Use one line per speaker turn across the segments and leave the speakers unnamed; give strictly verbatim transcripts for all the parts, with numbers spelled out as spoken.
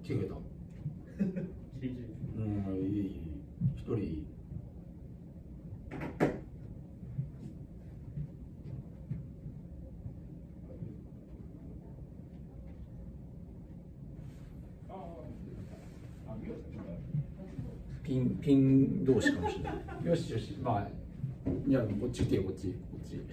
聞けた。うん、いい、一人。ピン、ピン同士かもしれない。よしよし、まあ、いや、こっち来てよ、こっち、こっち。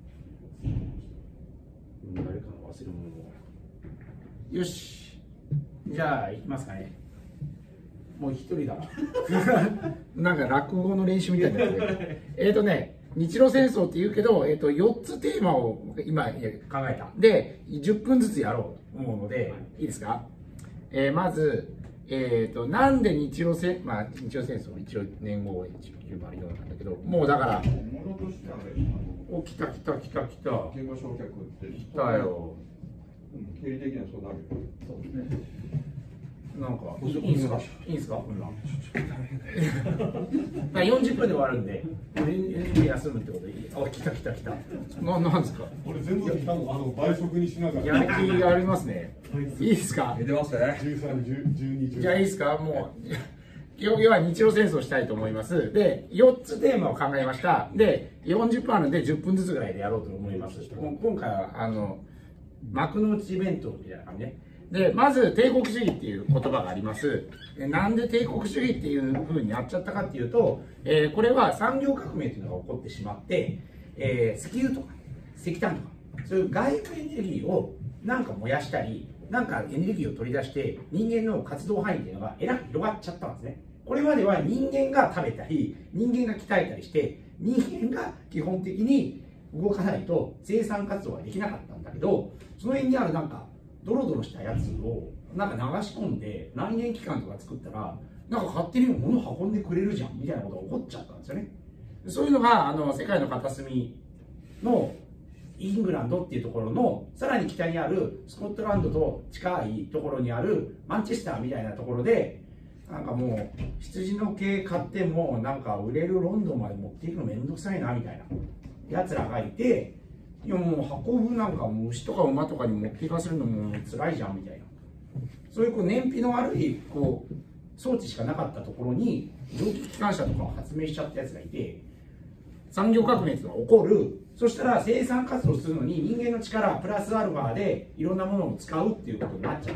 誰かの忘れ物を。よし。じゃあ、行きますかね。もう一人だ。なんか落語の練習みたいになってる。えっとね、日露戦争って言うけど、えっと、よっつテーマを今考えた。で、じゅっぷんずつやろうと思うので、いいですか？えー、まず、えっと、なんで日露戦、まあ、日露戦争、一応年号いちきゅうまるよんなんだけど、もうだから、お、来た来た来た来た。
言語焼却って
来たよ。
経理的にはそうなるけど。そうですね。
なんかいいんすか？いいんすか？よんじゅっぷんで終わるんで、休むってことでいい？あ、来た来た来た。な、なんですか？
これ全部あの倍速にしながら。
やる気がありますね。いいですか？
出ますね。じゅうさん、じゅうに、じゅう。
じゃあいいですか？もう。要は日露戦争したいと思います。で、よっつテーマを考えました。で、よんじゅっぷんあるんでじゅっぷんずつぐらいでやろうと思います。今回は、あの、幕の内イベントみたいな感じね。で、まず帝国主義っていう言葉があります。なんで帝国主義っていう風になっちゃったかっていうと、えー、これは産業革命っていうのが起こってしまって、えー、石油とか石炭とか、そういう外部エネルギーをなんか燃やしたり、なんかエネルギーを取り出して人間の活動範囲っていうのがえらく広がっちゃったんですね。これまでは人間が食べたり、人間が鍛えたりして、人間が基本的に動かないと生産活動ができなかったんだけど、その辺にあるなんかドロドロしたやつをなんか流し込んで内燃機関とか作ったらなんか勝手に物運んでくれるじゃんみたいなことが起こっちゃったんですよね。そういうのがあの世界の片隅のイングランドっていうところのさらに北にあるスコットランドと近いところにあるマンチェスターみたいなところでなんかもう羊の毛買ってもなんか売れるロンドンまで持っていくのめんどくさいなみたいなやつらがいて、いやもう運ぶなんかもう牛とか馬とかに持っていかせるのも辛いじゃんみたいな、そういうこう燃費の悪いこう装置しかなかったところに蒸気機関車とかを発明しちゃったやつがいて、産業革命っていうのが起こる。そしたら生産活動するのに人間の力プラスアルファでいろんなものを使うっていうことになっちゃって、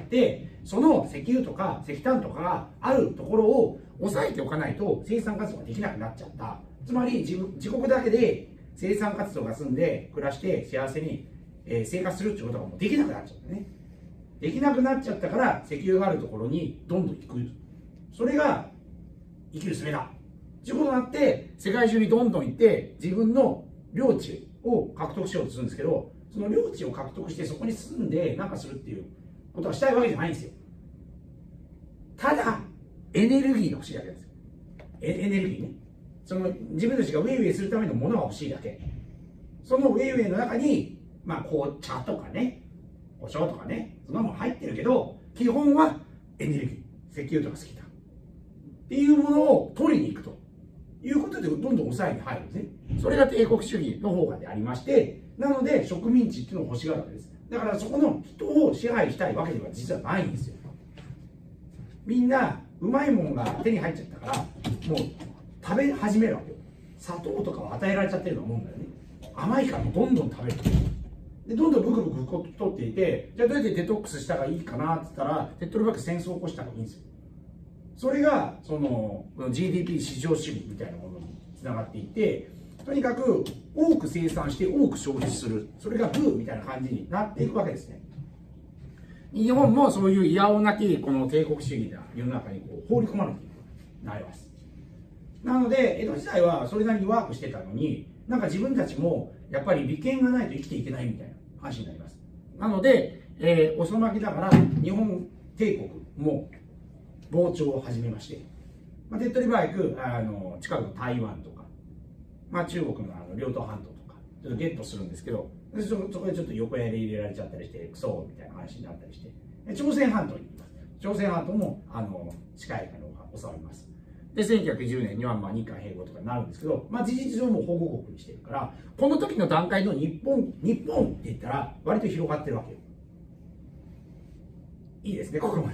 その石油とか石炭とかがあるところを抑えておかないと生産活動ができなくなっちゃった。つまり 自, 自国だけで生産活動が済んで暮らして幸せに、えー、生活するっていうことがもうできなくなっちゃったね。できなくなっちゃったから石油があるところにどんどん行く。それが生きる術だ。ということになって世界中にどんどん行って自分の領地を獲得しようとするんですけど、その領地を獲得してそこに住んで何かするっていうことはしたいわけじゃないんですよ。ただエネルギーが欲しいだけですよ。エ, エネルギーね。その自分たちがウェイウェイするためのものが欲しいだけ。そのウェイウェイの中にまあ紅茶とかね、お醤とかね、そんなもの入ってるけど、基本はエネルギー、石油とか石炭っていうものを取りに行くということでどんどん抑えに入るんですね。それが帝国主義の方がでありまして、なので植民地っていうのを欲しがるわけです。だからそこの人を支配したいわけでは実はないんですよ。みんなうまいものが手に入っちゃったからもう食べ始めるわけよ。砂糖とかを与えられちゃってるようなもんだよね。甘いからもうどんどん食べる。でどんどんブクブク太っていて、じゃあどうやってデトックスしたらいいかなって言ったら、手っ取り早く戦争を起こした方がいいんですよ。それがその ジーディーピー 市場主義みたいなものにつながっていて、とにかく多く生産して多く消費する、それがブーみたいな感じになっていくわけですね。日本もそういういやおなきこの帝国主義な世の中にこう放り込まれていくなります。なので江戸時代はそれなりにワークしてたのに、なんか自分たちもやっぱり利権がないと生きていけないみたいな話になります。なので、えー、遅まきだから日本帝国も膨張を始めまして、まあ、手っ取り早くあの近くの台湾とか、まあ、中国のあの両島半島とかちょっとゲットするんですけど、そ, そこでちょっと横やり入れられちゃったりしてクソみたいな話になったりして、朝鮮半島に行きます。朝鮮半島もあの近いのが収まります。でせんきゅうひゃくじゅうねんにはまあ日韓併合とかになるんですけど、まあ、事実上も保護国にしてるから、この時の段階の日本日本って言ったら割と広がってるわけよ。いいですね、ここまで。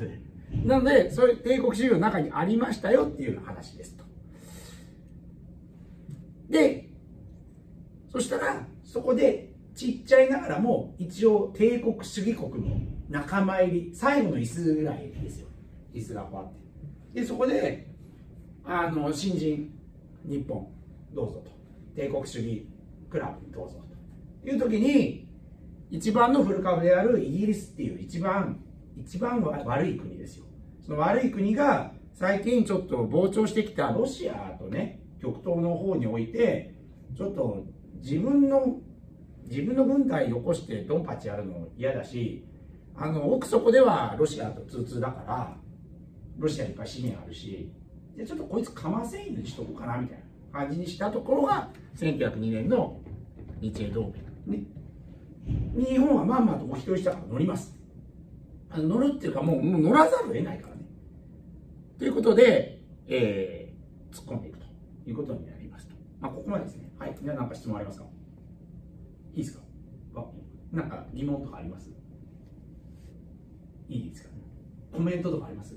なので、そういう帝国主義の中にありましたよっていうような話ですと。で、そしたら、そこでちっちゃいながらも、一応帝国主義国の仲間入り、最後の椅子ぐらいですよ。椅子がこうあって。で、そこで、あの、新人、日本、どうぞと。帝国主義クラブにどうぞという時に、一番の古株であるイギリスっていう一番、一番悪い国ですよ。その悪い国が最近ちょっと膨張してきたロシアとね、極東の方において、ちょっと自分の、自分の軍隊を起こしてドンパチやるの嫌だし、あの、奥底ではロシアと通通だから、ロシアにいっぱい資源あるし、でちょっとこいつかませんにしとこうかなみたいな感じにしたところが、せんきゅうひゃくにねんの日英同盟。ね、日本はまんまとお一人したから乗ります。あの乗るっていうかもう、もう乗らざるを得ないからね。ということで、えー、突っ込んでいくということになりますと。まあ、ここまでですね。はい。皆さん、なんか質問ありますか？いいですか？あ、なんか疑問とかあります？いいですかね？コメントとかあります？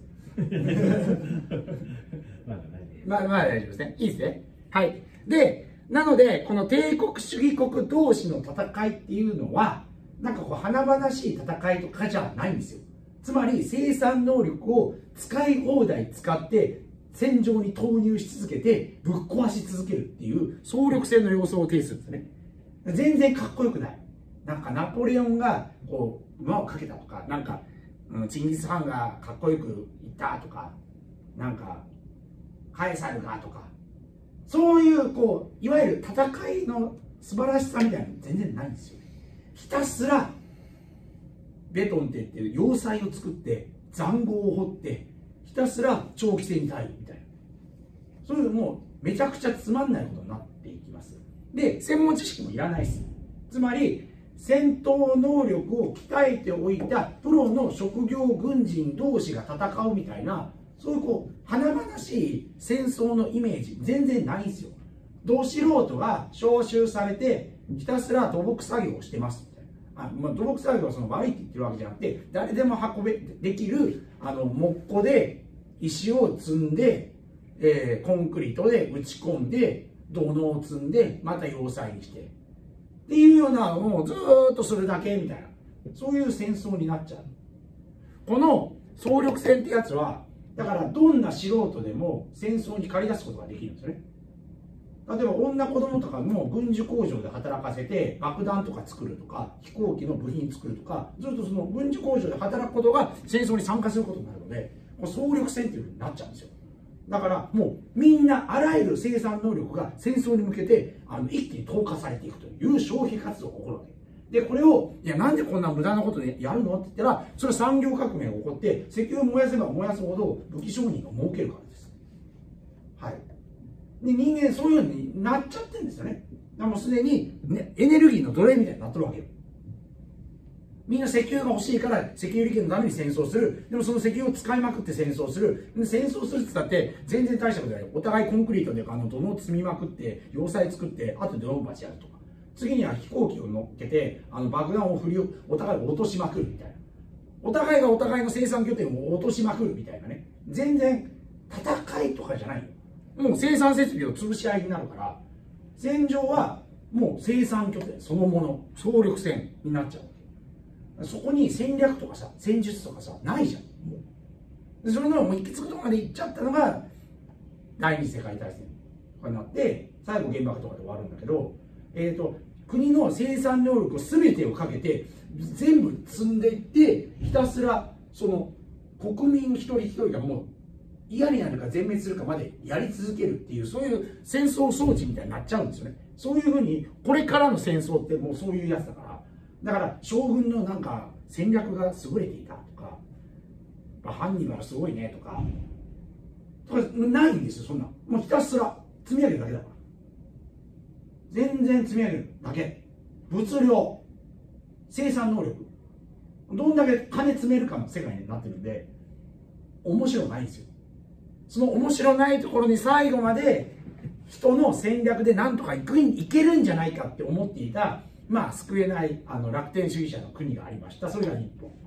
まあまあ大丈夫ですね。いいですね。はい。で、なので、この帝国主義国同士の戦いっていうのは、なんかこう華々しい戦いとかじゃないんですよ。つまり生産能力を使い放題使って戦場に投入し続けてぶっ壊し続けるっていう総力戦の様相を呈するんですね。全然かっこよくない。なんかナポレオンがこう馬をかけたとか、なんか、うん、チンギス・ハンがかっこよく言ったとか、なんかカエサルがとか、そういうこういわゆる戦いの素晴らしさみたいなの全然ないんですよ。ひたすらベトンテっていう要塞を作って塹壕を掘ってひたすら長期戦に耐えるみたいな、そういうもうめちゃくちゃつまんないことになっていきます。で、専門知識もいらないです。つまり戦闘能力を鍛えておいたプロの職業軍人同士が戦うみたいな、そういうこう華々しい戦争のイメージ全然ないんですよ。ど素人が招集されてひたすら土木作業をしてますみたいな。あ、まあ、土木作業はその悪いって言ってるわけじゃなくて、誰でも運べできるあの木工で石を積んで、えー、コンクリートで打ち込んで土のを積んでまた要塞にしてっていうようなのをずーっとするだけみたいな、そういう戦争になっちゃう。この総力戦ってやつはだからどんな素人でも戦争に駆り出すことができるんですよね。例えば女子供とかも軍需工場で働かせて爆弾とか作るとか飛行機の部品作るとか、ずっとその軍需工場で働くことが戦争に参加することになるので、総力戦っていうふうになっちゃうんですよ。だからもうみんなあらゆる生産能力が戦争に向けてあの一気に投下されていくという消費活動が起こるわけで、これをいやなんでこんな無駄なことでやるのって言ったら、それは産業革命が起こって石油を燃やせば燃やすほど武器商人が儲けるからです。はい。で人間そういうのになっちゃってるんですよね。もうすでに、ね、エネルギーの奴隷みたいになってるわけよ。みんな石油が欲しいから石油利権のために戦争する。でもその石油を使いまくって戦争する。で戦争するって言ったって全然大したことない。お互いコンクリートであの土のを積みまくって要塞作ってあとでドロンパチやるとか、次には飛行機を乗っけてあの爆弾を振りお互いを落としまくるみたいな、お互いがお互いの生産拠点を落としまくるみたいなね。全然戦いとかじゃないよ。もう生産設備を潰し合いになるから、戦場はもう生産拠点そのもの、総力戦になっちゃう。そこに戦略とかさ、戦術とかさ、ないじゃん。もうそれのもう行き着くとこまで行っちゃったのが第二次世界大戦とかになって、最後原爆とかで終わるんだけど、えーと、国の生産能力を全てをかけて全部積んでいって、ひたすらその国民一人一人がもう嫌になるか全滅するかまでやり続けるっていう、そういう戦争装置みたいになっちゃうんですよね。そういうふうにこれからの戦争ってもうそういうやつだから、だから将軍のなんか戦略が優れていたとか、ハンニバルすごいねとかとかないんですよ。そんなもうひたすら積み上げるだけだから、全然積み上げるだけ。物量、生産能力、どんだけ金詰めるかの世界になってるんで面白ないんですよ。その面白ないところに最後まで人の戦略でなんとかいくいけるんじゃないかって思っていた、まあ救えないあの楽天主義者の国がありました。それが日本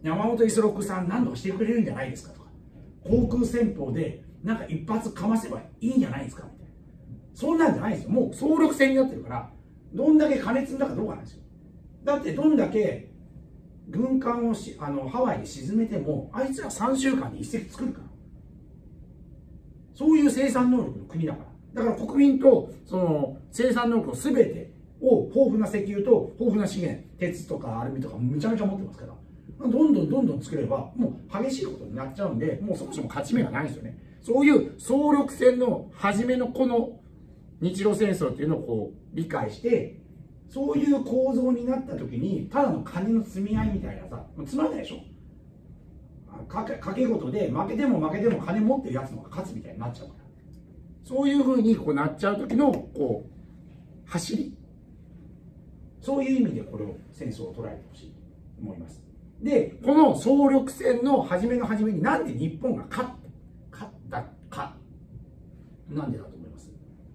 山本五十六さん何とかしてくれるんじゃないですかとか、航空戦法でなんか一発かませばいいんじゃないですかみたいな、そんなんじゃないですよ。もう総力戦になってるから、どんだけ金積んだかどうかなんですよ。だってどんだけ軍艦をしあのハワイで沈めても、あいつらさんしゅうかんに一隻作るから、そういう生産能力の国だから。だから国民とその生産能力を全てを豊富な石油と豊富な資源、鉄とかアルミとかむちゃむちゃ持ってますから、どんどんどんどん作ればもう激しいことになっちゃうんで、もうそもそも勝ち目がないんですよね。そういう総力戦の初めのこの日露戦争っていうのをこう理解して、そういう構造になった時にただの金の積み合いみたいなさ、もうつまらないでしょ。かけ賭け事で負けても負けても金持ってるやつの方が勝つみたいになっちゃうから、そういうふうにこうなっちゃう時のこう走り、そういう意味でこれを戦争を捉えてほしいと思います。で、この総力戦の初めの初めになんで日本が勝った勝ったか、なんでだと思います？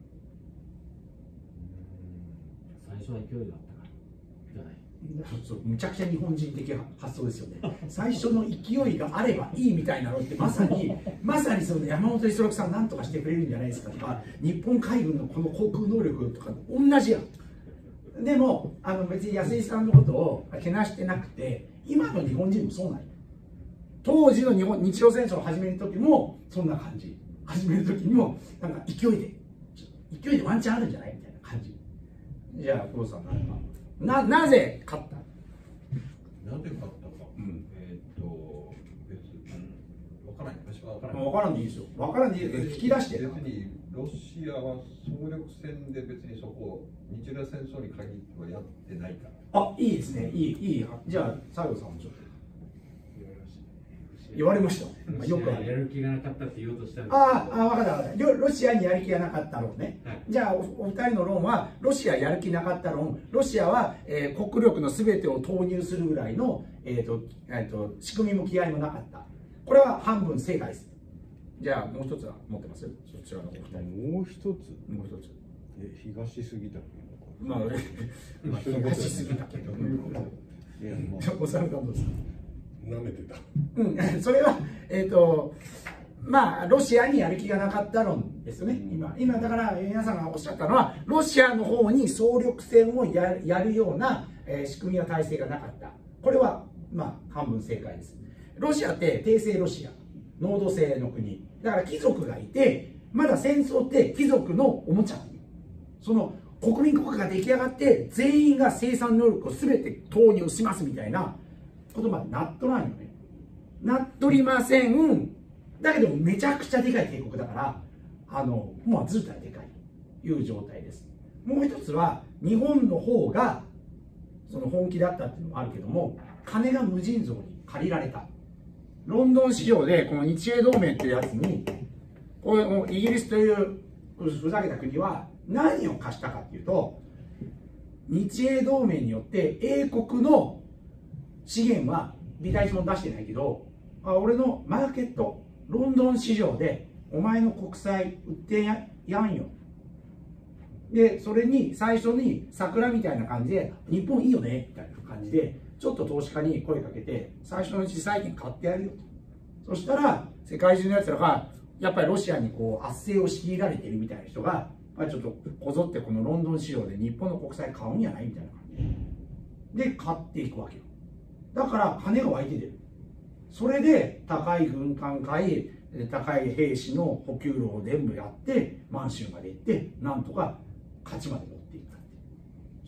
最初は勢いがあったからじゃない。
そうむちゃくちゃ日本人的発想ですよね。最初の勢いがあればいいみたいなのって、まさにまさにその山本五十六さんなんとかしてくれるんじゃないですかとか、日本海軍のこの航空能力とか同じやん。でもあの別に安井さんのことをけなしてなくて、今の日本人もそうなんよ。当時の日本日露戦争を始める時もそんな感じ、始める時にもなんか勢いで勢いでワンチャンあるんじゃないみたいな感じ。じゃあ黒田さん、なんかななぜ勝った？
なんで勝ったか、うん、えー、っと別に分からない、私は分からない。
分からんでいいですよ。分からんでいいです。引き出して。
別にロシアは総力戦で別にそこ日露戦争に限ってはやってないから。
あ、いいですね。いいいい。じゃあ西郷さんもちょっと。言われました。
よくやる気がなかったって言おうとしたんですけど。
ああ、分かった分かった。ロシアにやる気がなかった論ね。はい、じゃあお、お二人の論は、ロシアやる気なかった論、ロシアは、えー、国力のすべてを投入するぐらいの、えーとえーと、仕組みも気合もなかった。これは半分正解です。じゃあ、もう一つは持ってます？そちらのお二人。
もう一つ。
もう一つ。
え、東すぎたけど。
まあ、まあ、東すぎたけど。いや、まあ、お三方どうですか？
舐めてた。
うん、それは、えっと、まあ、ロシアにやる気がなかった論ですよね、今。今、だから、皆さんがおっしゃったのは、ロシアの方に総力戦をやる、やるような、えー、仕組みや体制がなかった。これは、まあ、半分正解です。ロシアって帝政ロシア、農土制の国。だから貴族がいて、まだ戦争って貴族のおもちゃ。その、国民国家が出来上がって、全員が生産能力を全て投入しますみたいな、ことまでなっとらんよね。なっとりません。だけどめちゃくちゃでかい帝国だから、あのもうずっとでかいという状態です。もう一つは日本の方がその本気だったっていうのもあるけども、金が無尽蔵に借りられた。ロンドン市場でこの日英同盟っていうやつに、これイギリスというふざけた国は何を貸したかっていうと、日英同盟によって英国の資源は微体も出してないけど、あ、俺のマーケットロンドン市場でお前の国債売って や, やんよ。でそれに最初に桜みたいな感じで日本いいよねみたいな感じでちょっと投資家に声かけて最初のうち債券買ってやるよと。そしたら世界中のやつらがやっぱりロシアにこう圧政を強いられてるみたいな人が、まあ、ちょっとこぞってこのロンドン市場で日本の国債買うんじゃないみたいな感じで買っていくわけよ。だから金が湧いて出る。それで高い軍艦買い、高い兵士の補給路を全部やって満州まで行ってなんとか勝ちまで持っていったっていう、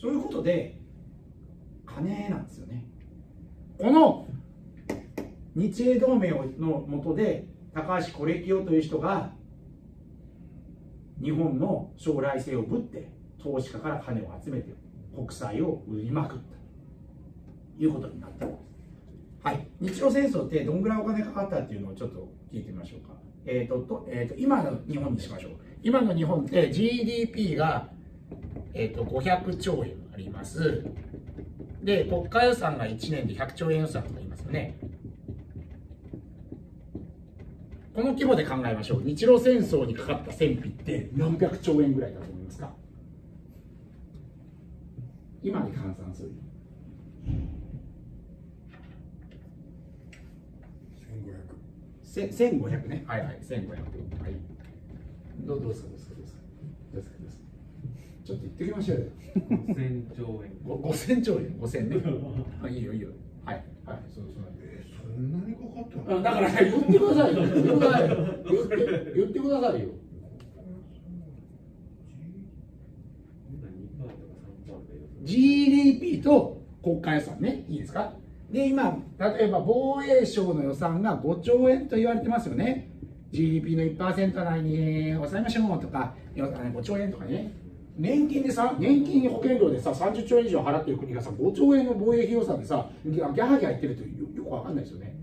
そういうことで金なんですよね。この日英同盟の下で高橋是清という人が日本の将来性をぶって投資家から金を集めて国債を売りまくったということになったんです。はい、日露戦争ってどんぐらいお金かかったっていうのをちょっと聞いてみましょうか。えーととえー、と今の日本にしましょう。今の日本って ジーディーピー が、えー、とごひゃくちょうえんあります。で国家予算がいちねんでひゃくちょうえん予算とか言いますよね。この規模で考えましょう。日露戦争にかかった戦費って何百兆円ぐらいだと思いますか？今で換算する。 せせんごひゃくね。はいはい、せんごひゃく。はい。どうどうですかどうですかどうですかどうですかどうですか。ちょっと言ってきましょうよ。
ごせんちょうえん。
ごせんちょうえん、ごせんね。あ、いいよいいよ。はい、はい、そうそう。
えーそんなにかかったの？
だから言ってくださいよ。言ってくださいよ。言って言ってくださいよ。ジーディーピー と国家予算ね、いいですか。で、今、例えば防衛省の予算がごちょうえんと言われてますよね。ジーディーピー の いちパーセント 内に抑えましょうとか、ごちょうえんとかね。年金でさ、年金保険料でさ、さんじゅっちょうえん以上払ってる国がさ、ごちょうえんの防衛費予算でさ、ギャハギャハ言ってるとよよくわかんないですよね。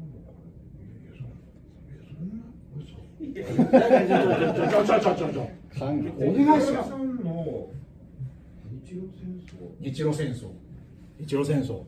ちょちょちょちょちょちょちょ。お願いします。日露戦争。日露戦争。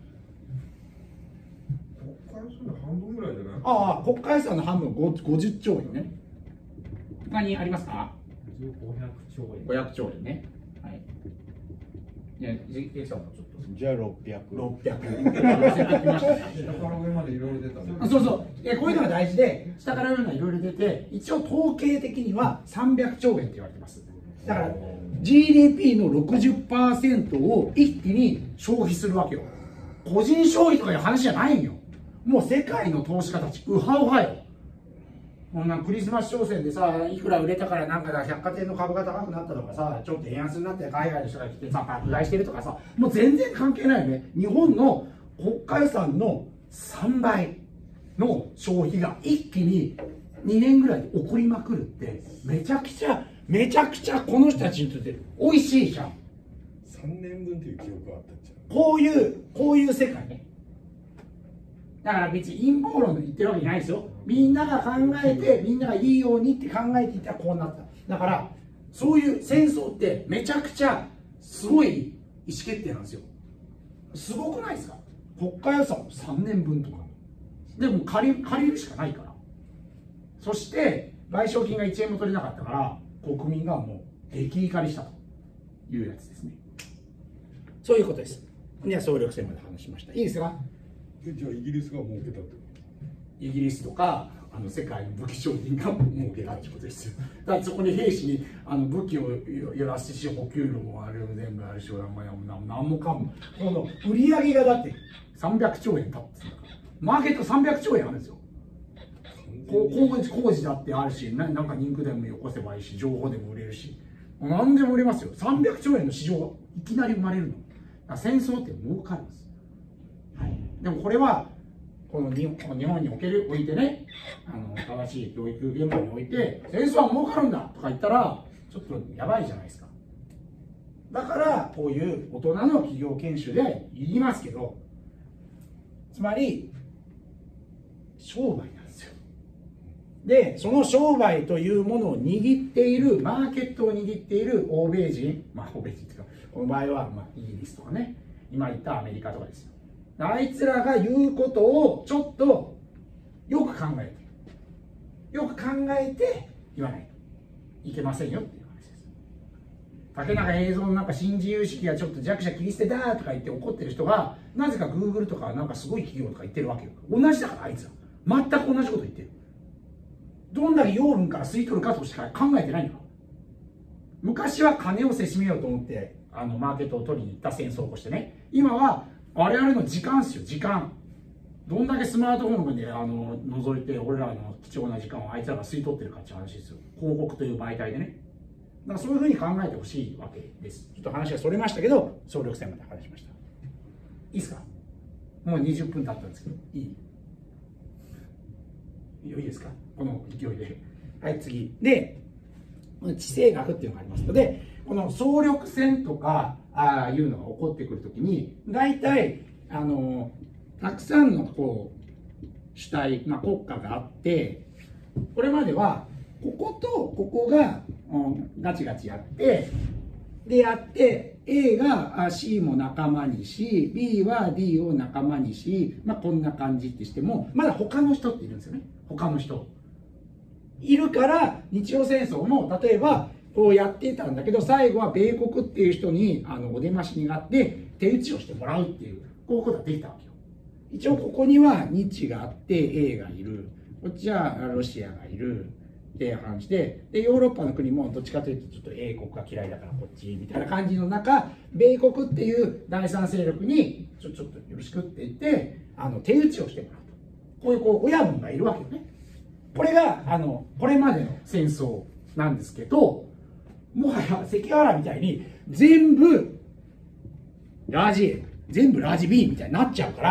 国家予算の半分ぐらいじゃない？
ああ、国家予算の半分、ごじゅっちょうえんね。他にありますか？
ごひゃくちょうえん。
ごひゃくちょうえんね。はい。いや、ジェイさんもちょっと。
じゃあろっぴゃく。
ろっぴゃく。寄せてきました。
下から上までいろいろ出たね。
そうそう。え、こういうのが大事で、下から上がいろいろ出て、一応統計的にはさんびゃくちょうえんって言われてます。だから、ジーディーピー の ろくじゅっパーセント を一気に消費するわけよ。個人消費とかいう話じゃないんよ。もう世界の投資家たち、ウハウハよ。こんなクリスマス商戦でさ、いくら売れたからなんか百貨店の株が高くなったとかさ、ちょっと円安になって海外の人が来てさ、爆買いしてるとかさ、もう全然関係ないよね。日本の国家予算のさんばいの消費が一気ににねんぐらいで起こりまくるって、めちゃくちゃ、めちゃくちゃこの人たちにとって美味しいじゃん。
さんねんぶんという記憶があったんじゃん。
こういう、こういう世界ね。だから別に陰謀論で言ってるわけじゃないですよ。みんなが考えて、みんながいいようにって考えていったらこうなった。だから、そういう戦争ってめちゃくちゃすごい意思決定なんですよ。すごくないですか？国家予算さんねんぶんとか。でも借り、借りるしかないから。そして、賠償金がいちえんも取れなかったから、国民がもう激怒りしたというやつですね。そういうことです。では、総力戦まで話しました。いいですか？
えじゃあイギリスが儲けたってこ
イギリスとかあの世界の武器商人が儲けたってことですよ。だからそこに兵士にあの武器をやらせし、補給路もあれも全部あるし、なんもなんもかも、この売り上げがだってさんびゃくちょうえんたってんだから、マーケットさんびゃくちょうえんあるんですよ。こう工事工事だってあるし、ななんか人気でもよこせばいいし、情報でも売れるし、何でも売れますよ。さんびゃくちょうえんの市場がいきなり生まれるの。だから戦争って儲かるんです。はい、でもこれはこの日本日本におけるおいてね、あの正しい教育現場において戦争は儲かるんだとか言ったらちょっとやばいじゃないですか。だからこういう大人の企業研修で言いますけど、つまり商売なんですよ。でその商売というものを握っている、マーケットを握っている欧米人、まあ欧米人っていうかこの場合はまあイギリスとかね、今言ったアメリカとかですよ。あいつらが言うことをちょっとよく考えてよく考えて言わないといけませんよっていう話です。竹中映像のなんか新自由主義はちょっと弱者切り捨てだとか言って怒ってる人が、なぜか Google とかなんかすごい企業とか言ってるわけよ。同じだからあいつら全く同じこと言ってる。どんだけ養分から吸い取るかとしか考えてないんだ。昔は金をせしめようと思ってあのマーケットを取りに行った戦争を起こしてね、今は我々の時間ですよ、時間。どんだけスマートフォンであの覗いて俺らの貴重な時間をあいつらが吸い取ってるかっていう話ですよ。広告という媒体でね。だからそういうふうに考えてほしいわけです。ちょっと話がそれましたけど、総力戦まで話しました。いいですか？もうにじゅっぷん経ったんですけど、いい？いいですか？この勢いで。はい、次。で、地政学っていうのがありますので、この総力戦とかああいうのが起こってくるときに、大体あのたくさんのこう主体、まあ、国家があって、これまではこことここが、うん、ガチガチやってでやって A が C も仲間にし B は D を仲間にし、まあ、こんな感じってしてもまだ他の人っているんですよね。他の人いるから日露戦争も例えばこうやってたんだけど、最後は米国っていう人にあのお出ましになって手打ちをしてもらうっていう、こういうことができたわけよ。一応ここには日があって A がいる、 こっちはロシアがいるっていう話で、でヨーロッパの国もどっちかというとちょっと英国が嫌いだからこっちみたいな感じの中、米国っていう第三勢力にちょちょっとよろしくって言ってあの手打ちをしてもらうと、こういうこう親分がいるわけよね。これがあのこれまでの戦争なんですけど、もはや関ヶ原みたいに全部ラージ A 全部ラージ B みたいになっちゃうから、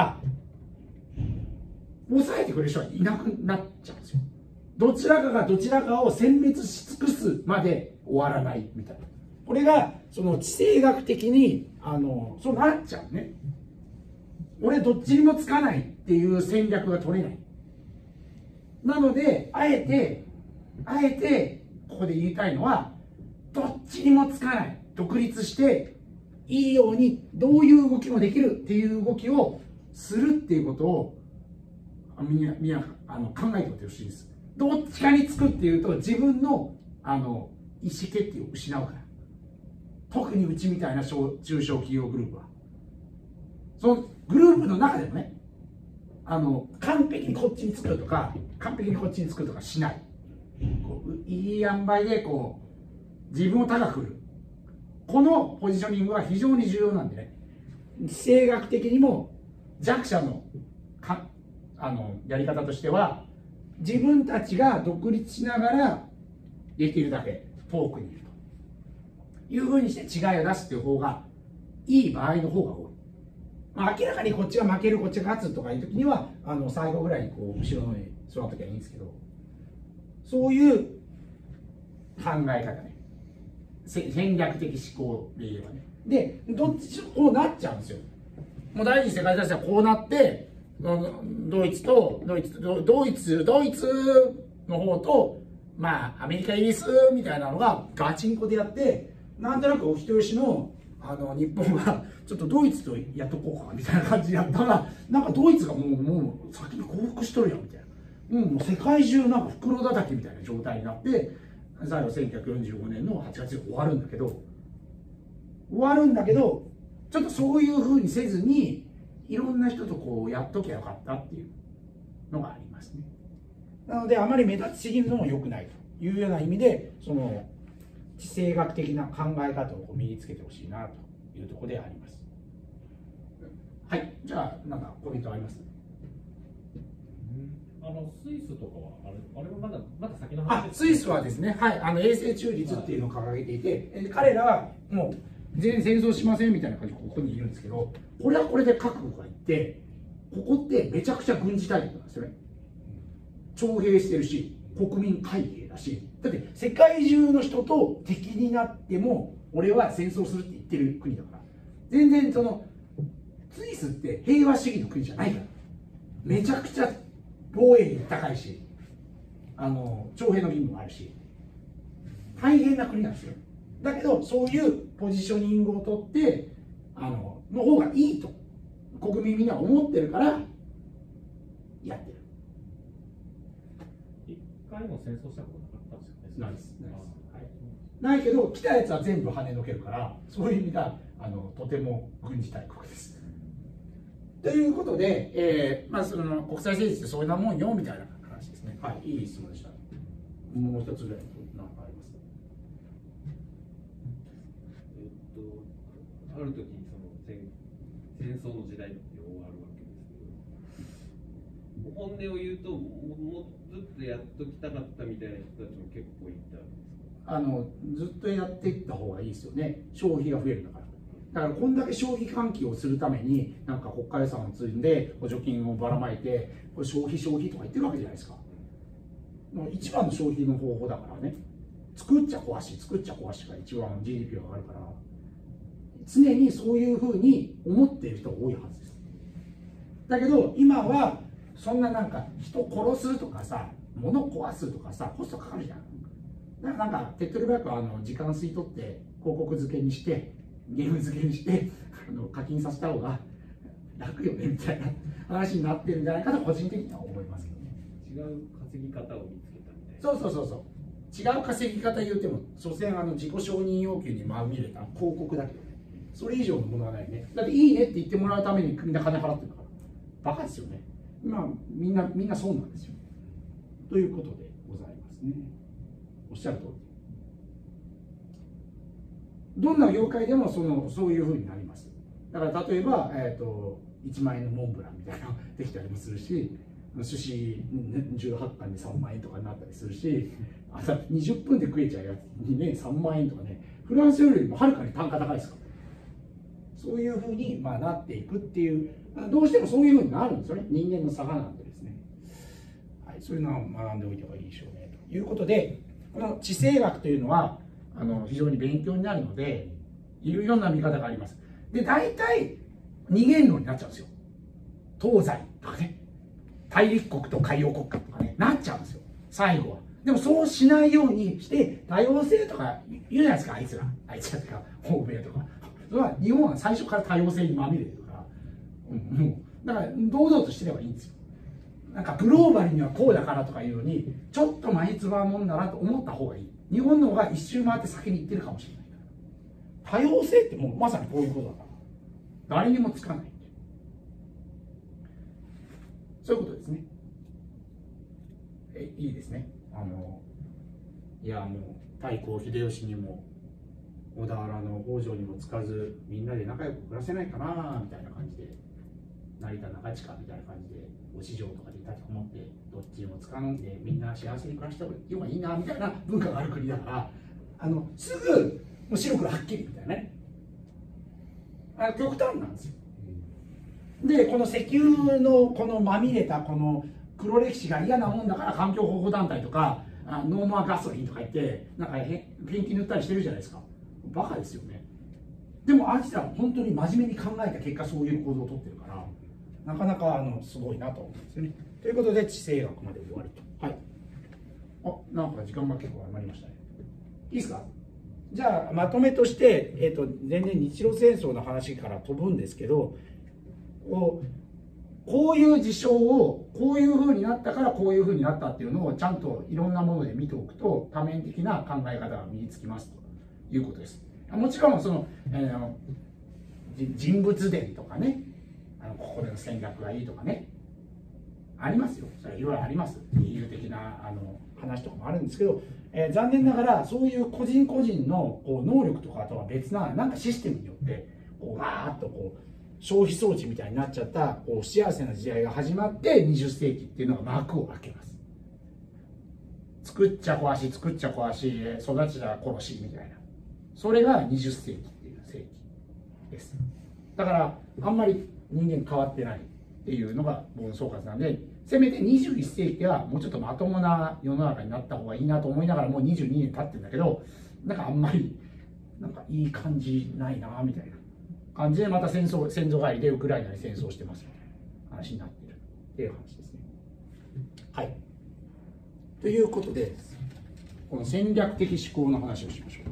抑えてくれる人はいなくなっちゃうんですよ。どちらかがどちらかを殲滅し尽くすまで終わらないみたいな、これがその地政学的にあのそうなっちゃうね。俺どっちにもつかないっていう戦略が取れない。なのであえてあえてここで言いたいのは、どっちにもつかない、独立していいようにどういう動きもできるっていう動きをするっていうことをみんなみんなあの考えておいてほしいです。どっちかにつくっていうと自分のあの意思決定を失うから。特にうちみたいな小中小企業グループはそのグループの中でもね、あの完璧にこっちにつくとか完璧にこっちにつくとかしない、こういい塩梅でこう自分を高く振る、このポジショニングは非常に重要なんでね、地政学的にも弱者のかあのやり方としては、自分たちが独立しながらできるだけ遠くにいるというふうにして違いを出すっていう方がいい場合の方が多い。まあ、明らかにこっちが負けるこっちが勝つとかいう時にはあの最後ぐらいにこう後ろの方に座っときゃいいんですけど、そういう考え方ね、戦略的思考で言えばね。でどっちこうなっちゃうんですよ。もう第二次世界大戦はこうなって、ドイツとドイツドドイツドイツの方とまあアメリカイギリスみたいなのがガチンコでやって、なんとなくお人よしのあの日本がちょっとドイツとやっとこうかみたいな感じでやったら、なんかドイツがもうもう先に降伏しとるやんみたいな、もうもう世界中なんか袋叩きみたいな状態になって、最後せんきゅうひゃくよんじゅうごねんのはちがつで終わるんだけど終わるんだけどちょっとそういうふうにせずにいろんな人とこうやっときゃよかったっていうのがありますね。なのであまり目立ちすぎるのも良くないというような意味で、その地政学的な考え方を身につけてほしいなというところであります。はい、じゃあなんかコメントあります？
あのスイスとかはあれあれはまだまだ先の
あ
話です。
スイスはですね、はい、あの永世中立っていうのを掲げていて、え彼らはもう全然戦争しませんみたいな感じでここにいるんですけど、これはこれで覚悟がいって、ここってめちゃくちゃ軍事大国なんですよね。徴兵してるし国民会計だし、だって世界中の人と敵になっても俺は戦争するって言ってる国だから、全然そのスイスって平和主義の国じゃないから、めちゃくちゃ防衛力高いし、あの徴兵の義務もあるし大変な国なんですよ。だけどそういうポジショニングを取ってあのの方がいいと国民みんな思ってるからやってる。
一回も戦争したことなかったんですよね。
ないです、ないです、
あ
はい、ないけど来たやつは全部跳ねのけるから、そういう意味ではあのとても軍事大国です。ということで、えーまあ、その国際政治ってそういうなもんよみたいな話ですね。はい、いい質問でした。もう一つぐらい何かありますか？
えっと、ある時にその戦戦争の時代って終わるわけですけど、本音を言うと、もうずっとやっときたかったみたいな人たちも結構いたんですか？
あのずっとやっていった方がいいですよね。消費が増えるんだから。だからこんだけ消費喚起をするためになんか国家予算を積んで補助金をばらまいて、これ消費消費とか言ってるわけじゃないですか。もう一番の消費の方法だからね。作っちゃ壊し作っちゃ壊しが一番 ジーディーピー が上がるから、常にそういうふうに思っている人が多いはずです。だけど今はそんななんか人殺すとかさ、物壊すとかさ、コストかかるじゃん。だからなんか手っ取り早くあの時間吸い取って広告付けにしてゲーム付けにしてあの課金させた方が楽よねみたいな話になってるんじゃないかと個人的には思いますけどね。
違う稼ぎ方を見つけたみたいな。
そうそうそうそう、違う稼ぎ方言っても所詮あの自己承認要求にまみれた広告だけどね、それ以上のものはないね。だっていいねって言ってもらうためにみんな金払ってるからバカですよね。今みんなみんなそうなんですよ。 ということでございますね。おっしゃる通り。どんな業界でもそのそういうふうになります。だから例えば、えー、といちまん円のモンブランみたいなのができたりもするし、寿司じゅうはち貫でさんまん円とかになったりするし、あとにじゅっぷんで食えちゃうやつにねさんまん円とかね、フランスよりもはるかに単価高いですから、そういうふうに、まあ、なっていくっていう、どうしてもそういうふうになるんですよね、人間の差がなんでですね、はい、そういうのを学んでおいた方がいいでしょうねということで、この地政学というのはあの非常に勉強になるので、いろんな見方があります。で、大体二元論になっちゃうんですよ。東西とかね、大陸国と海洋国家とかね、なっちゃうんですよ、最後は。でもそうしないようにして、多様性とか言うじゃないですか、あいつら。あいつらとか、欧米とか。それは日本は最初から多様性にまみれてるから、うん、もう、だから堂々としてればいいんですよ。なんかグローバルにはこうだからとかいうのに、ちょっと眉唾もんだなと思った方がいい。日本の方が一周回って先に行ってるかもしれないから。多様性ってもうまさにこういうことだから。誰にもつかない。そういうことですね。え、いいですね。あの、いや、もう、太閤秀吉にも、小田原の北条にもつかず、みんなで仲良く暮らせないかな、みたいな感じで、成田中近みたいな感じで、お市場とかで立てこもって、どっちにもつかんで、みんな幸せに暮らした方がいいな、みたいな文化がある国だから、あの、すぐ、もう白黒はっきりみたいなね。あ、極端なんですよ。で、この石油のこのまみれたこの黒歴史が嫌なもんだから環境保護団体とかあノーマーガソリンとか言ってなんかペンキ塗ったりしてるじゃないですか。バカですよね。でもあいつら本当に真面目に考えた結果そういう行動をとってるからなかなかあのすごいなと思うんですよね。ということで地政学まで終わりと。はい。あ、なんか時間が結構余りましたね。いいですか。じゃあまとめとして、えーと、全然日露戦争の話から飛ぶんですけど、こう、こういう事象をこういうふうになったからこういうふうになったっていうのをちゃんといろんなもので見ておくと多面的な考え方が身につきますということです。もちろんその、えー、人物伝とかね、あのここでの戦略がいいとかねありますよ。それはいろいろあります。理由的なあの話とかもあるんですけど、えー、残念ながらそういう個人個人のこう能力とかとは別ななんかシステムによってこうわーっとこう消費装置みたいになっちゃったこう幸せな時代が始まってにじゅっせいきっていうのが幕を開けます。作っちゃ壊し作っちゃ壊し育ちちゃ殺しみたいな、それがにじゅっせいきっていう世紀です。だからあんまり人間変わってないっていうのが僕の総括なんで、せめてにじゅういっせいきはもうちょっとまともな世の中になった方がいいなと思いながらもうにじゅうにねん経ってるんだけど、なんかあんまりなんかいい感じないなみたいな感じでまた戦争先祖返りでウクライナに戦争してますみたいな話になっているっていう話ですね。はい。ということでこの戦略的思考の話をしましょ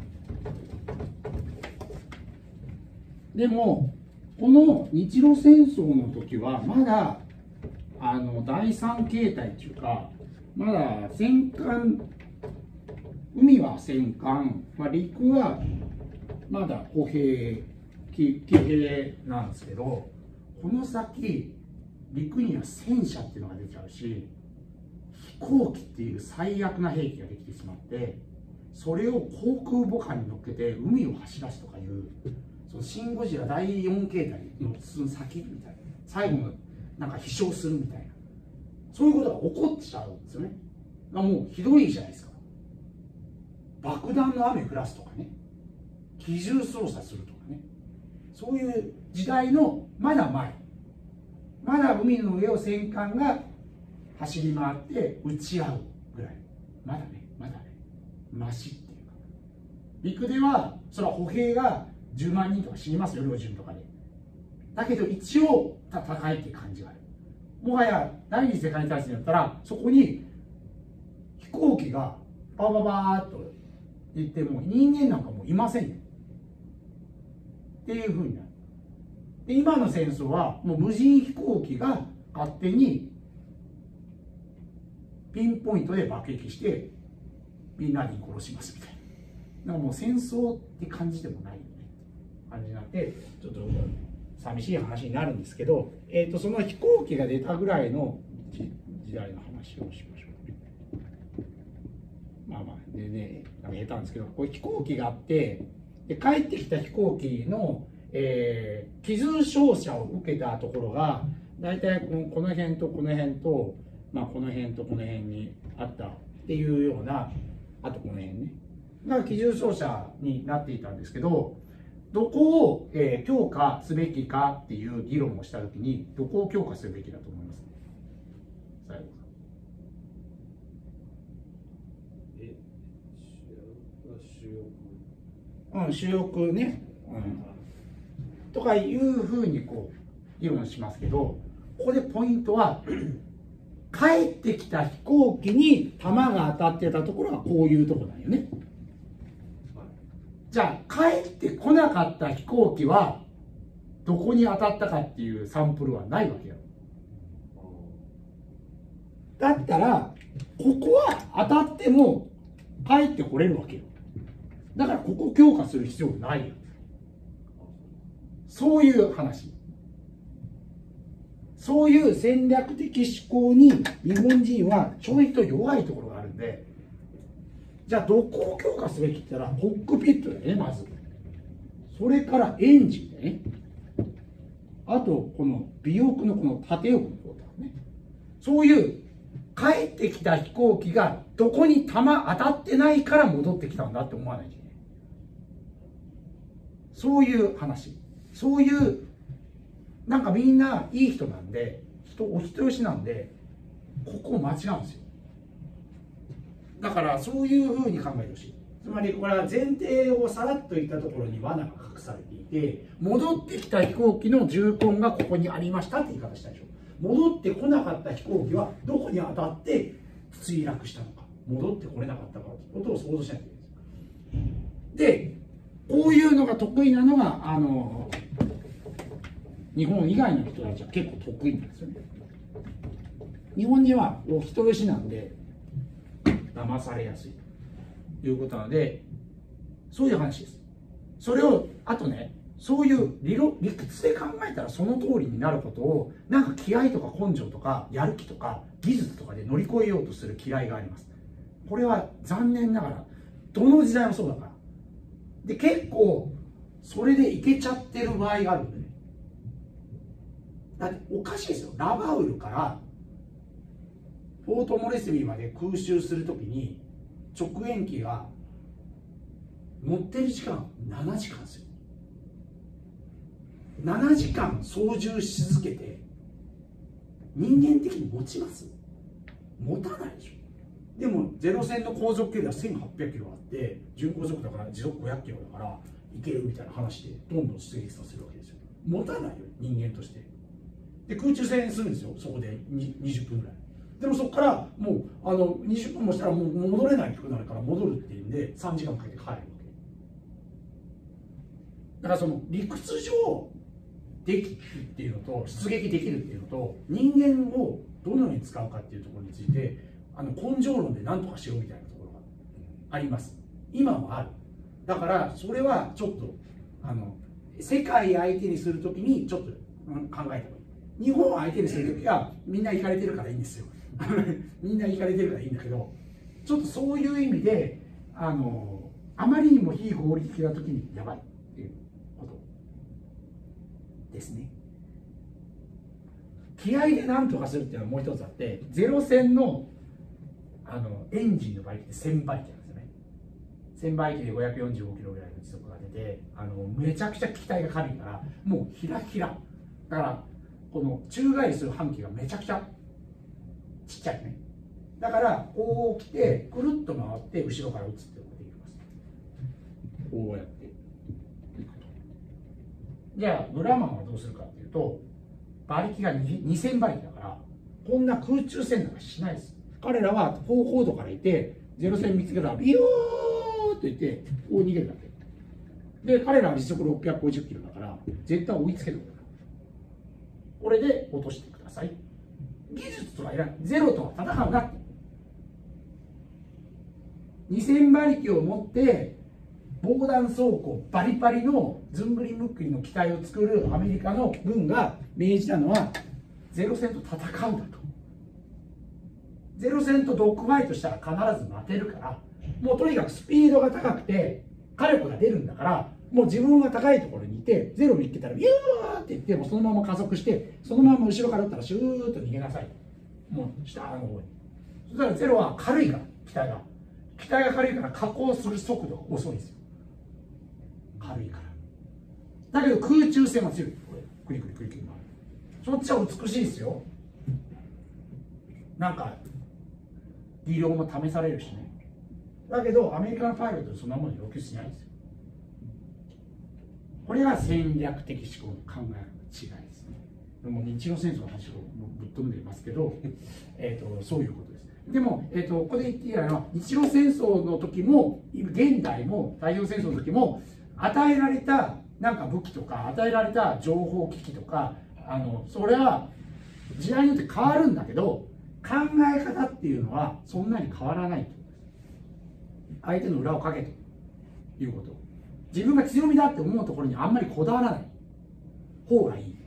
う。でもこの日露戦争の時はまだあの第三形態っていうかまだ戦艦海は戦艦、まあ、陸はまだ歩兵騎兵なんですけど、この先陸には戦車っていうのが出ちゃうし飛行機っていう最悪な兵器ができてしまって、それを航空母艦に乗っけて海を走らすとかいうそのシン・ゴジラだいよん形態のその先みたいな最後のなんか飛翔するみたいなそういうことが起こっちゃうんですよね。もうひどいじゃないですか。爆弾の雨降らすとかね、機銃操作するとかね、そういう時代のまだ前、まだ海の上を戦艦が走り回って撃ち合うぐらい、まだねまだねマシっていうか、陸ではそれは歩兵がじゅうまんにんとか死にますよ、両順とかで。だけど一応戦いって感じがある。もはや第二次世界大戦だったらそこに飛行機がバババーっと言っても人間なんかもういませんよっていうふうになる。で今の戦争はもう無人飛行機が勝手にピンポイントで爆撃してみんなに殺しますみたいな、なんかもう戦争って感じでもないよね感じになってちょっと寂しい話になるんですけど、えー、とその飛行機が出たぐらいの時代の話をしましょう。 まあまあでねなんか下手なんですけど、こう飛行機があって、で帰ってきた飛行機の、えー、傷傷者を受けたところが大体このこの辺とこの辺と、まあ、この辺とこの辺にあったっていうような、あとこの辺ねが機銃傷者になっていたんですけど、どこを、えー、強化すべきかっていう議論をしたときに、どこを強化するべきだと思います？最後。
え、主翼
うん、主翼ね、うん、とかいうふうにこう議論しますけど、ここでポイントは帰ってきた飛行機に弾が当たってたところがこういうところなんよね。じゃあ帰ってこなかった飛行機はどこに当たったかっていうサンプルはないわけよ。だったらここは当たっても帰ってこれるわけよ。だからここ強化する必要ないよ。そういう話。そういう戦略的思考に日本人はちょいと弱いところがあるんで、じゃあどこを強化すべきって言ったらコックピットだよね、まず。それからエンジンだね。あとこの尾翼のこの縦翼の方だね。そういう帰ってきた飛行機がどこに弾当たってないから戻ってきたんだって思わないといけない。そういう話。そういうなんかみんないい人なんで、人お人よしなんで、ここ間違うんですよ。だからそういうふうに考えてほしい。つまりこれは前提をさらっと言ったところに罠が隠されていて、戻ってきた飛行機の銃痕がここにありましたって言い方したでしょ。戻ってこなかった飛行機はどこに当たって墜落したのか、戻ってこれなかったかということを想像しないといけないです。で、こういうのが得意なのがあの日本以外の人たちは結構得意なんですよね。日本人はお人よしなんで騙されやすいということなので、そういう話です。それをあとね、そういう理論理屈で考えたらその通りになることを、なんか気合とか根性とかやる気とか技術とかで乗り越えようとする嫌いがあります。これは残念ながらどの時代もそうだから。で結構それでいけちゃってる場合があるんでね。だっておかしいですよ。ラバウルからポートモレスビーまで空襲するときに直縁機が乗ってる時間ななじかんですよ。ななじかん操縦し続けて人間的に持ちます？持たないでしょ。でもゼロ戦の航続距離はせんはっぴゃくキロあって、準高速だから時速ごひゃくキロだからいけるみたいな話でどんどん出撃させるわけですよ。持たないよ、人間として。で空中戦するんですよ、そこでにじゅっぷんぐらい。でもそこからもうあのにじゅっぷんもしたらもう戻れないくなるから戻るっていうんでさんじかんかけて帰るわけだから、その理屈上できるっていうのと出撃できるっていうのと、人間をどのように使うかっていうところについてあの根性論で何とかしようみたいなところがあります。今もある。だからそれはちょっとあの世界相手にするときにちょっと、うん、考えた方がいい。日本を相手にするときはみんな行かれてるからいいんですよみんな行かれてるからいいんだけど、ちょっとそういう意味であのあまりにも非合理的なときにやばいっていうことですね。気合で何とかするっていうのはもう一つあって、ゼロ戦のあのエンジンの馬力ってせんばいきなんですよね。せんばいきでごひゃくよんじゅうごキロぐらいの時速が出て、あのめちゃくちゃ機体が軽いからもうひらひらだから、この宙返りする半径がめちゃくちゃちっちゃいね。だからこう来てくるっと回って後ろから撃つってことができます。こうやってじゃあブラマンはどうするかっていうと、馬力がにせんばいきだからこんな空中戦なんかしないです。彼らは高高度からいてゼロ戦見つけたらビヨーっといってこう逃げるだけで、彼らは時速ろっぴゃくごじゅっキロだから絶対追いつける。これで落としてください。技術とかいらない。ゼロとは戦うなって。にせんばりきを持って防弾装甲バリバリのずんぐりむっくりの機体を作るアメリカの軍が命じたのはゼロ戦と戦うんだと。ゼロ戦とドッグファイトしたら必ず負けるからもうとにかくスピードが高くて火力が出るんだから、もう自分が高いところにいてゼロ見つけたらビューっていって、もうそのまま加速してそのまま後ろから撃ったらシューッと逃げなさい。もう下の方に。そしたらゼロは軽いから、機体が機体が軽いから加工する速度が遅いんですよ。軽いから。だけど空中戦は強い。これクリクリクリクリ回る。そっちは美しいですよ。なんか技量も試されるしね。だけどアメリカのパイロットはそんなもの要求しないんですよ。これが戦略的思考の考えの違いですね。もう日露戦争の話をぶっ飛んでいますけど、えーとそういうことです。でも、えーとここで言っていいのは、日露戦争の時も現代も太平洋戦争の時も与えられたなんか武器とか与えられた情報機器とか、あのそれは時代によって変わるんだけど、考え方っていうのはそんなに変わらないと。相手の裏をかけということ。自分が強みだって思うところにあんまりこだわらない方がいい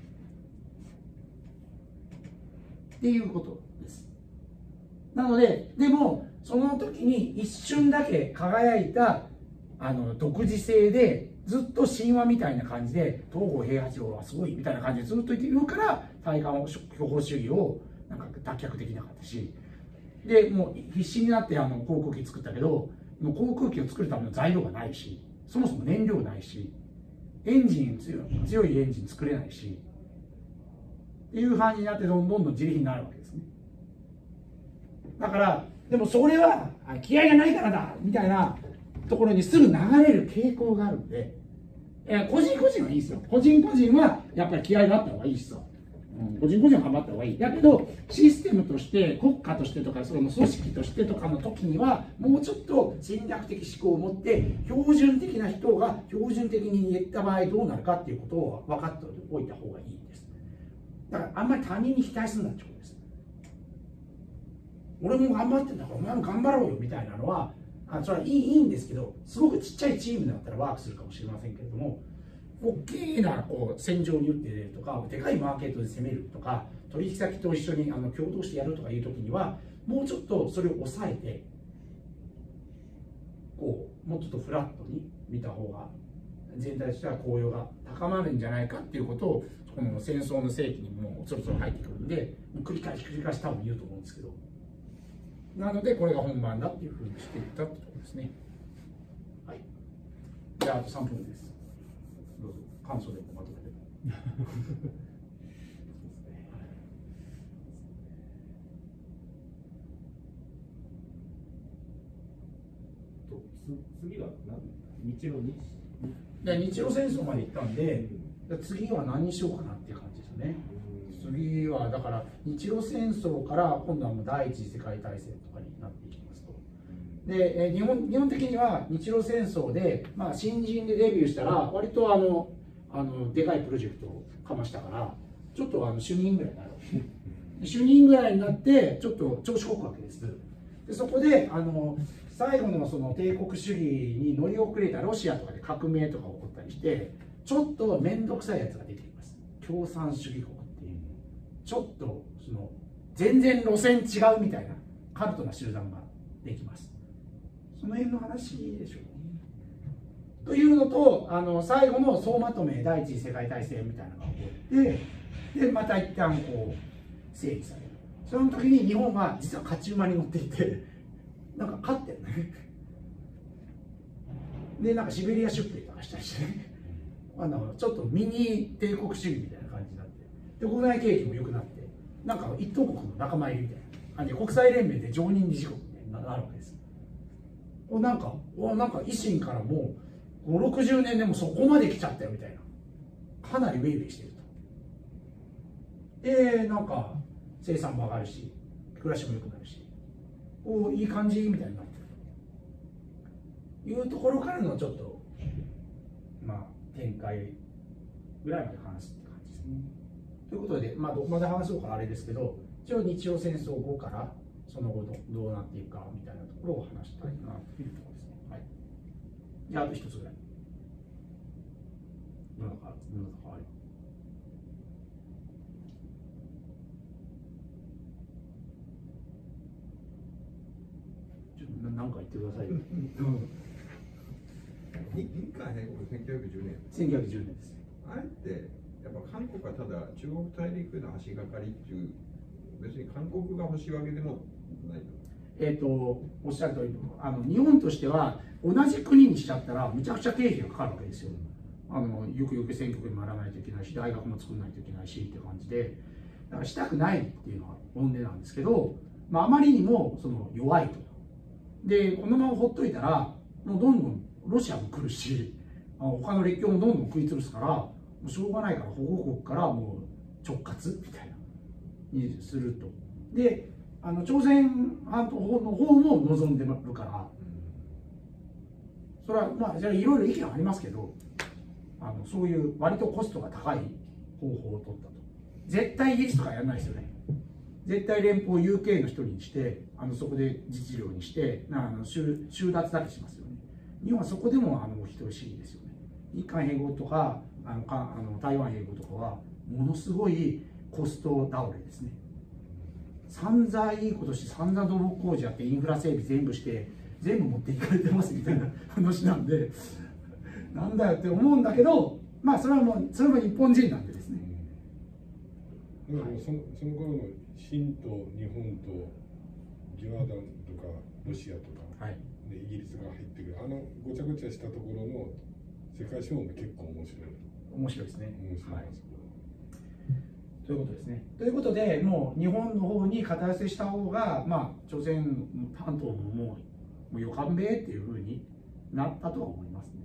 っていうことです。なので、でもその時に一瞬だけ輝いたあの独自性で、ずっと神話みたいな感じで東郷平八郎はすごいみたいな感じでずっと言っているから対韓巨砲主義をなんか脱却できなかったし、でもう必死になってあの航空機作ったけど、もう航空機を作るための材料がないし、そもそも燃料ないし、エンジン強い、強いエンジン作れないしっていう感じになって、どんどんどん自利品になるわけですね。だからでもそれは気合がないからだみたいなところにすぐ流れる傾向があるので、え個人個人はいいですよ。個人個人はやっぱり気合があった方がいいですよ。うん、個人個人は頑張った方がいい。だけどシステムとして国家としてとかその組織としてとかの時にはもうちょっと戦略的思考を持って、標準的な人が標準的に言った場合どうなるかっていうことを分かっておいた方がいいんです。だからあんまり他人に期待するなってことです。俺も頑張ってんだからお前も頑張ろうよみたいなのは、あそれはいい、いいんですけど、すごくちっちゃいチームだったらワークするかもしれませんけれども、大きなこう戦場に打って出るとか、でかいマーケットで攻めるとか、取引先と一緒にあの共同してやるとかいう時には、もうちょっとそれを抑えて、こうもうちょっとフラットに見た方が全体としては効用が高まるんじゃないかっていうことを、この戦争の世紀にもうそろそろ入ってくるんで、繰り返し繰り返し多分言うと思うんですけど、なのでこれが本番だっていうふうにしていったってことですね。はい。じゃああとさんぷんです。どうぞ感想でもまとめて。
次は何？日露日
で日露戦争まで行ったんで、次は何にしようかなっていう感じですね。次はだから日露戦争から今度はもう第一次世界大戦とかになっていきますと。で日本日本的には日露戦争で、まあ、新人でデビューしたら割とあのあのでかいプロジェクトをかましたから、ちょっとあの主任ぐらいになるわけですね。主任ぐらいになってちょっと調子こくわけです。でそこであの最後のその帝国主義に乗り遅れたロシアとかで革命とか起こったりして、ちょっと面倒くさいやつが出てきます。共産主義国っていう、ちょっとその全然路線違うみたいなカルトな集団ができます。その辺の話でしょうね。というのと、あの最後の総まとめ第一次世界大戦みたいなのが起こって、でまた一旦こう整理される。その時に日本は実は勝ち馬に乗っていて、なんか勝ってるね。でなんかシベリア出兵とかしたりしてね、あのちょっとミニ帝国主義みたいな感じになって、で国内景気も良くなって、なんか一等国の仲間入りみたいな感じで国際連盟で常任理事国みたいになるわけです。おなんかおなんか維新からもうごじゅうろくじゅうねんでもそこまで来ちゃったよみたいな、かなりウェイウェイしてると。でなんか生産も上がるし暮らしも良くなるし、おいい感じみたいになってるというところからのちょっとまあ展開ぐらいまで話すって感じですね。ということで、まあ、どこまで話そうかあれですけど、一応日露戦争後からその後どどうなっていくかみたいなところを話したいなというところですね。はい。じゃああと一つぐらい。世の中世の中変わり。ちょっとななんか言ってくださいよ。
日日韓併合せんきゅうひゃくじゅうねん。
せんきゅうひゃくじゅうねんです。
あれってやっぱ韓国はただ中国大陸の足がかりっていう、別に韓国が欲しいわけでもないと。
えっとおっしゃる通り、あの日本としては同じ国にしちゃったらむちゃくちゃ経費がかかるわけですよ。あのよくよく選挙区に回らないといけないし、大学も作らないといけないしっていう感じで、だからしたくないっていうのが本音なんですけど、まあ、あまりにもその弱いと。でこのままほっといたらもうどんどんロシアも来るし、あの他の列強もどんどん食いつるすから、もうしょうがないから保護国からもう直轄みたいなにすると。であの朝鮮半島の方も望んでるから、それはまあいろいろ意見はありますけど、あのそういう割とコストが高い方法を取ったと。絶対イギリスとかやらないですよね。絶対連邦 ユーケー の一人にして、あのそこで実領にしてあの収収奪だけしますよね。日本はそこでもあの等しいですよね。日韓併合とかあのかあの台湾併合とかはものすごいコスト倒れですね。散々いいことして散々土木工事やってインフラ整備全部して全部持っていかれてますみたいな話なんでなんだよって思うんだけど、まあそれはもうそれも日本人なんでですね。
だからもうそのその頃の清と日本とジョーダンとかロシアとか、はい、でイギリスが入ってくるあのごちゃごちゃしたところの世界資本が結構面白い。
面白いですね。
面白い、はい、
ということですね。ということで、もう日本の方に肩寄せした方が、まあ、朝鮮半島ももう、もうよかんべえっていうふうになったとは思いますね。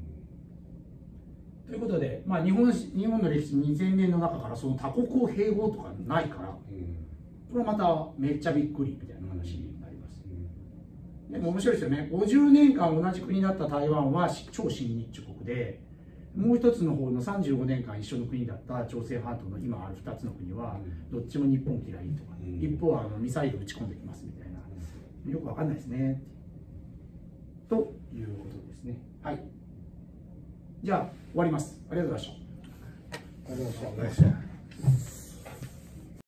うん、ということで、まあ、日本日本の歴史にせんねんの中からその他国を併合とかないから、うん、これはまためっちゃびっくりみたいな話になります。うん、でも面白いですよね。ごじゅうねんかん同じ国だった台湾は超親日中国で、もう一つの方のさんじゅうごねんかん一緒の国だった朝鮮半島の今あるふたつの国はどっちも日本嫌いとか、うん、一方はあのミサイル撃ち込んできますみたいな、よくわかんないですねということですね。はい、じゃあ終わります。ありがとうございました。
ありがとうございました。